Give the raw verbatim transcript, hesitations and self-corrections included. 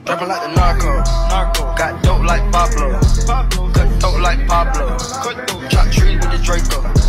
Dropping like the narco. Narco. Got dope like Pablo. Cut dope like Pablo. Chop trees with the Draco.